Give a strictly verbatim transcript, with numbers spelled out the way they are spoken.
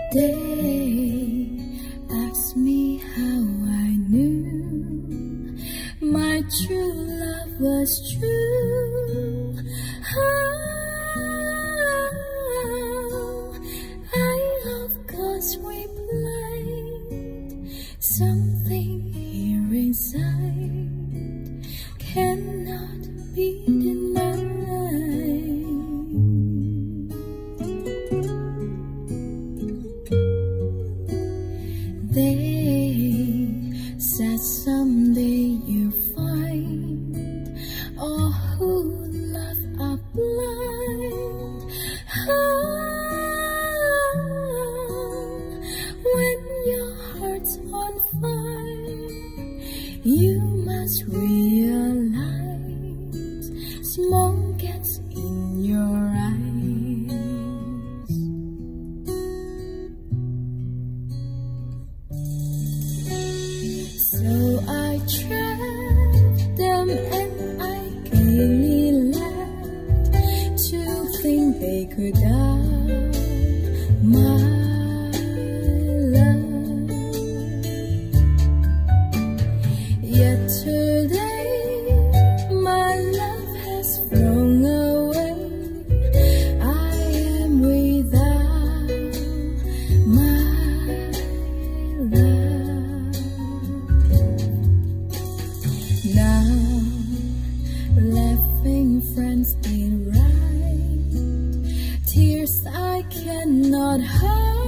They asked me how I knew my true love was true. Oh, I of course replied, something here inside cannot be denied. They said someday you'll find all who love are blind. Oh, when your heart's on fire, you must realize smoke gets in your eyes. So I trapped them and I gaily laughed to think they could have my love. Yet today my love has flown away. I am without my love. Now, laughing friends did right, tears I cannot hide.